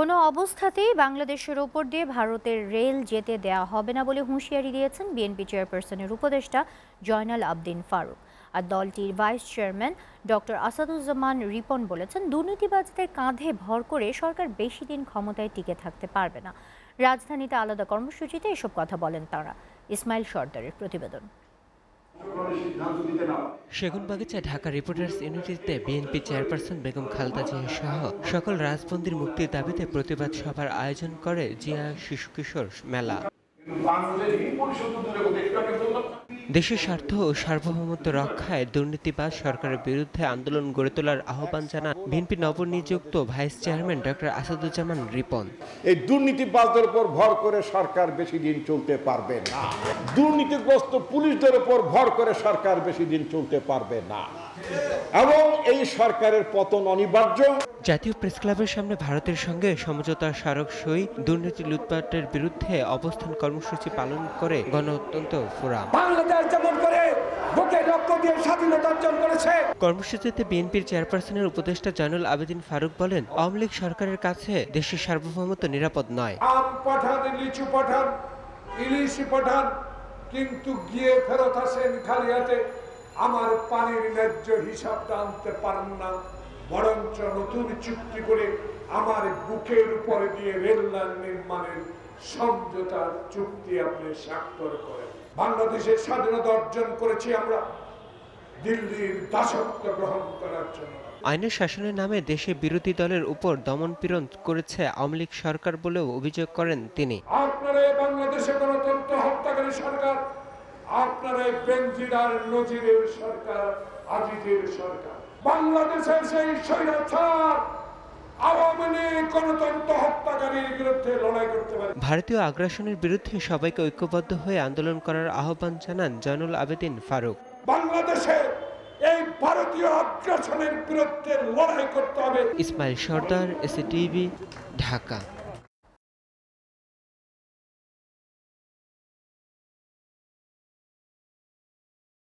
কোনো অবস্থাতেই বাংলাদেশের ওপর দিয়ে ভারতের রেল যেতে দেয়া হবে না বলে হুঁশিয়ারি দিয়েছেন বিএনপি চেয়ারপারসনের উপদেষ্টা জয়নাল আবদিন ফারুক। আর দলটির vice chairman doctor Asaduzzaman Ripon বলেছেন, দুর্নীতিবাজদের কাঁধে ভর করে সরকার বেশি দিন ক্ষমতায় টিকে থাকতে পারবে না। রাজধানীতে আলাদা কর্মসূচিতে এসব কথা বলেন তাঁরা। ইসমাইল সর্দারের প্রতিবেদন। সেগুনবাগিচা ঢাকা রিপোর্টার্স ইউনিটিতে বিএনপি চেয়ারপারসন বেগম খালেদা জিয়া সহ সকল রাজবন্দীর মুক্তির দাবিতে প্রতিবাদ সভার আয়োজন করে জিয়া শিশু কিশোর মেলা। দেশের স্বার্থ ও সার্বভৌমত্ব রক্ষায় দুর্নীতিবাজ সরকারের বিরুদ্ধে আন্দোলন গড়ে তোলার আহ্বান জানান বিএনপি নবনিযুক্ত vice chairman doctor Asaduzzaman Ripon. এই দুর্নীতিবাজদের উপর ভর করে সরকার বেশি দিন চলতে পারবে না। দুর্নীতিগ্রস্ত পুলিশদের উপর ভর করে সরকার বেশি দিন চলতে পারবে না এবং এই সরকারের পতন অনিবার্য। জাতীয় প্রেসক্লাবের সামনে ভারতের সঙ্গে সমঝোতা স্মারক সই দুর্নীতি লুটপাটের বিরুদ্ধে অবস্থান কর্মসূচি পালন করে গণতন্ত্র ফোরাম। বাংলাদেশ যেমন করে বুকে রক্ত দিয়ে স্বাধীনতা অর্জন করেছে। কর্মসূচিতে বিএনপির চেয়ারপারসনের উপদেষ্টা জয়নুল আবেদিন ফারুক বলেন, আওয়ামী লীগ সরকারের কাছে দেশের সার্বভৌমত্ব নিরাপদ নয়। আম পাঠান, লিচু পাঠান, ইলিশ পাঠান, কিন্তু গিয়ে ফেরত আসেন খালি হাতে। আমার পানির ন্যায্য হিসাবটা আনতে পারেন না, বরঞ্চ নতুন চুক্তি করে আমার বুকের উপরে দিয়ে রেল লাইন নির্মাণের সমঝোতার চুক্তি আপনি স্বাক্ষর করেন। বাংলাদেশের স্বাধীনতা অর্জন করেছি আমরা দিল্লির দাসত্ব গ্রহণ করার জন্য। আইনের শাসনের নামে দেশে বিরোধী দলের উপর দমন-পীড়ন করেছে আওয়ামী লীগ সরকার বলেও অভিযোগ করেন তিনি। আপনারা বাংলাদেশে গণতন্ত্র হত্যাকারী সরকার, আপনারা বেনজির আর নজিরের সরকার, আজিজের সরকার। বাংলাদেশের সেই স্বৈরাচার আওয়ামী লীগ গণতন্ত্র হত্যাকারীর বিরুদ্ধে লড়াই করতে পারে। ভারতীয় আগ্রাসনের বিরুদ্ধে সবাইকে ঐক্যবদ্ধ হয়ে আন্দোলন করার আহ্বান জানান জয়নুল আবেদিন ফারুক। বাংলাদেশে এই ভারতীয় আগ্রাসনের বিরুদ্ধে লড়াই করতে হবে। ইসমাইল সর্দার, এসএটিভি, ঢাকা।